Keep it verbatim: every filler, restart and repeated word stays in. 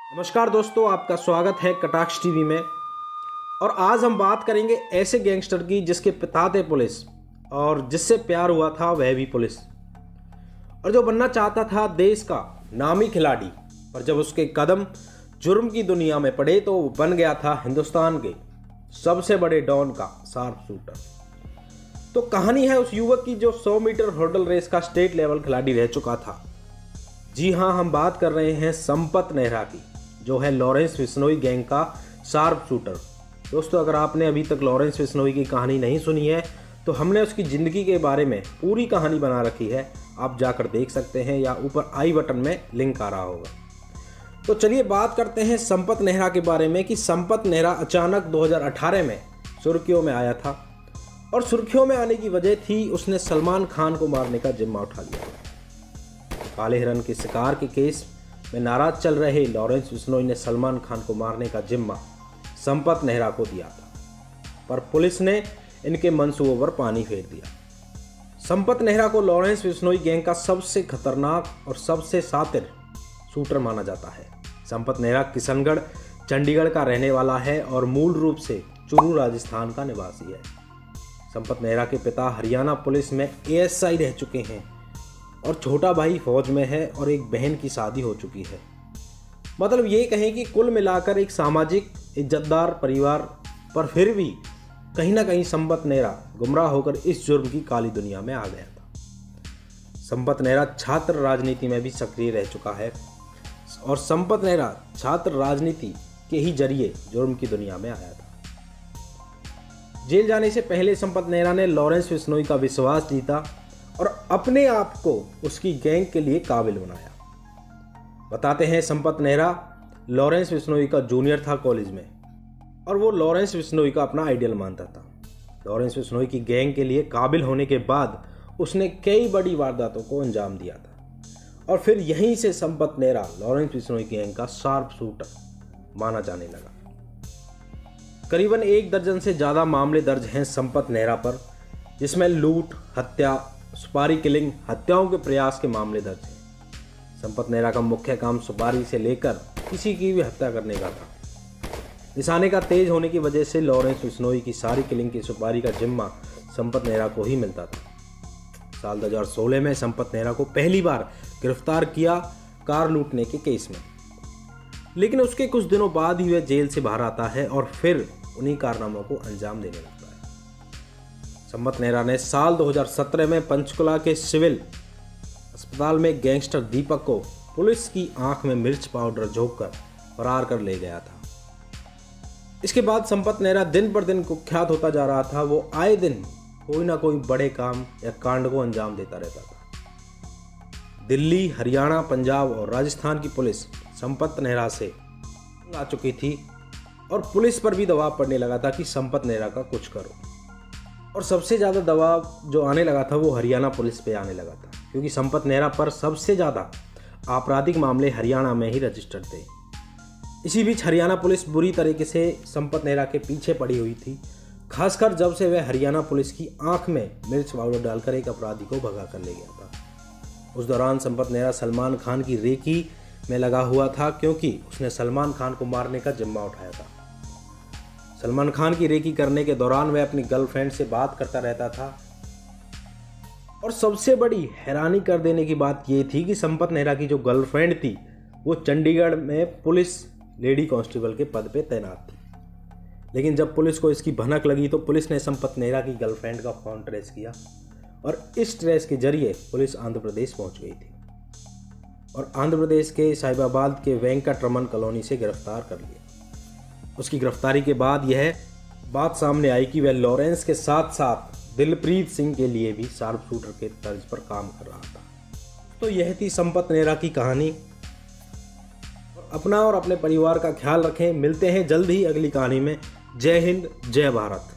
नमस्कार दोस्तों, आपका स्वागत है कटाक्ष टीवी में। और आज हम बात करेंगे ऐसे गैंगस्टर की जिसके पिता थे पुलिस और जिससे प्यार हुआ था वह भी पुलिस, और जो बनना चाहता था देश का नामी खिलाड़ी, पर जब उसके कदम जुर्म की दुनिया में पड़े तो वो बन गया था हिंदुस्तान के सबसे बड़े डॉन का शार्प शूटर। तो कहानी है उस युवक की जो सौ मीटर हर्डल रेस का स्टेट लेवल खिलाड़ी रह चुका था। जी हाँ, हम बात कर रहे हैं संपत नेहरा की, जो है लॉरेंस बिश्नोई गैंग का शार्प शूटर। दोस्तों, अगर आपने अभी तक लॉरेंस बिश्नोई की कहानी नहीं सुनी है तो हमने उसकी ज़िंदगी के बारे में पूरी कहानी बना रखी है, आप जाकर देख सकते हैं या ऊपर आई बटन में लिंक आ रहा होगा। तो चलिए बात करते हैं संपत नेहरा के बारे में कि संपत नेहरा अचानक दो हज़ार अठारह में सुर्खियों में आया था, और सुर्खियों में आने की वजह थी उसने सलमान खान को मारने का जिम्मा उठा लिया। काले हिरन के शिकार के केस में नाराज चल रहे लॉरेंस बिश्नोई ने सलमान खान को मारने का जिम्मा संपत नेहरा को दिया था, पर पुलिस ने इनके मंसूबों पर पानी फेर दिया। संपत नेहरा को लॉरेंस बिश्नोई गैंग का सबसे खतरनाक और सबसे शातिर शूटर माना जाता है। संपत नेहरा किशनगढ़ चंडीगढ़ का रहने वाला है और मूल रूप से चुरू राजस्थान का निवासी है। संपत नेहरा के पिता हरियाणा पुलिस में ए एस आई रह चुके हैं और छोटा भाई फौज में है और एक बहन की शादी हो चुकी है। मतलब ये कहें कि कुल मिलाकर एक सामाजिक इज्जतदार परिवार, पर फिर भी कहीं ना कहीं संपत नेहरा गुमराह होकर इस जुर्म की काली दुनिया में आ गया था। संपत नेहरा छात्र राजनीति में भी सक्रिय रह चुका है और संपत नेहरा छात्र राजनीति के ही जरिए जुर्म की दुनिया में आया था। जेल जाने से पहले संपत नेहरा ने लॉरेंस बिश्नोई का विश्वास जीता और अपने आप को उसकी गैंग के लिए काबिल बनाया। बताते हैं संपत नेहरा लॉरेंस बिश्नोई का जूनियर था कॉलेज में, और वो लॉरेंस बिश्नोई का अपना आइडियल मानता था। लॉरेंस बिश्नोई की गैंग के लिए काबिल होने के बाद उसने कई बड़ी वारदातों को अंजाम दिया था, और फिर यहीं से संपत नेहरा लॉरेंस बिश्नोई गैंग का शार्प शूटर माना जाने लगा। करीबन एक दर्जन से ज़्यादा मामले दर्ज हैं संपत नेहरा पर, जिसमें लूट, हत्या, सुपारी किलिंग, हत्याओं के प्रयास के मामले दर्ज हैं। संपत नेहरा का मुख्य काम सुपारी से लेकर किसी की भी हत्या करने का था। निशाने का तेज होने की वजह से लॉरेंस बिश्नोई की सारी किलिंग की सुपारी का जिम्मा संपत नेहरा को ही मिलता था। साल दो हज़ार सोलह में संपत नेहरा को पहली बार गिरफ्तार किया कार लूटने के केस में, लेकिन उसके कुछ दिनों बाद ही वह जेल से बाहर आता है और फिर उन्हीं कारनामों को अंजाम देने लगता है। संपत नेहरा ने साल दो हज़ार सत्रह में पंचकुला के सिविल अस्पताल में गैंगस्टर दीपक को पुलिस की आंख में मिर्च पाउडर झोंककर फरार कर ले गया था। इसके बाद संपत नेहरा दिन पर दिन कुख्यात होता जा रहा था। वो आए दिन कोई ना कोई बड़े काम या कांड को अंजाम देता रहता था। दिल्ली, हरियाणा, पंजाब और राजस्थान की पुलिस संपत नेहरा से आ चुकी थी और पुलिस पर भी दबाव पड़ने लगा था कि संपत नेहरा का कुछ करो। और सबसे ज़्यादा दबाव जो आने लगा था वो हरियाणा पुलिस पे आने लगा था, क्योंकि संपत नेहरा पर सबसे ज़्यादा आपराधिक मामले हरियाणा में ही रजिस्टर्ड थे। इसी बीच हरियाणा पुलिस बुरी तरीके से संपत नेहरा के पीछे पड़ी हुई थी, खासकर जब से वह हरियाणा पुलिस की आंख में मिर्च पाउडर डालकर एक अपराधी को भगा कर ले गया था। उस दौरान संपत नेहरा सलमान खान की रेकी में लगा हुआ था, क्योंकि उसने सलमान खान को मारने का जिम्मा उठाया था। सलमान खान की रेकी करने के दौरान वह अपनी गर्लफ्रेंड से बात करता रहता था, और सबसे बड़ी हैरानी कर देने की बात यह थी कि संपत नेहरा की जो गर्लफ्रेंड थी वो चंडीगढ़ में पुलिस लेडी कांस्टेबल के पद पे तैनात थी। लेकिन जब पुलिस को इसकी भनक लगी तो पुलिस ने संपत नेहरा की गर्लफ्रेंड का फोन ट्रेस किया, और इस ट्रेस के जरिए पुलिस आंध्र प्रदेश पहुंच गई थी और आंध्र प्रदेश के साहिबाबाद के वेंकटरमन कॉलोनी से गिरफ्तार कर लिया। उसकी गिरफ्तारी के बाद यह बात सामने आई कि वह लॉरेंस के साथ साथ दिलप्रीत सिंह के लिए भी शार्प शूटर के तर्ज पर काम कर रहा था। तो यह थी संपत नेहरा की कहानी। अपना और अपने परिवार का ख्याल रखें। मिलते हैं जल्द ही अगली कहानी में। जय हिंद, जय भारत।